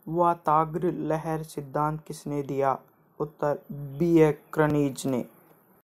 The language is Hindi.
वाताग्र लहर सिद्धांत किसने दिया? उत्तर, बी. ए. क्रनिज ने।